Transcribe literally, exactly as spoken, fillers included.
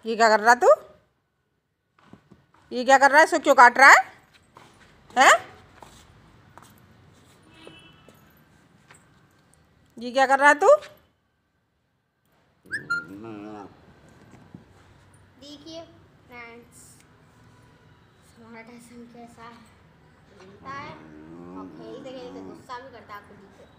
ये क्या कर रहा तू? ये क्या कर रहा है? इसको क्यों काट रहा है? हैं? ये क्या कर रहा है तू? देखिए फ्रेंड्स, हमारा टैसन कैसा है, खेलता है और खेलते खेलते गुस्सा भी करता है। आपको दिखे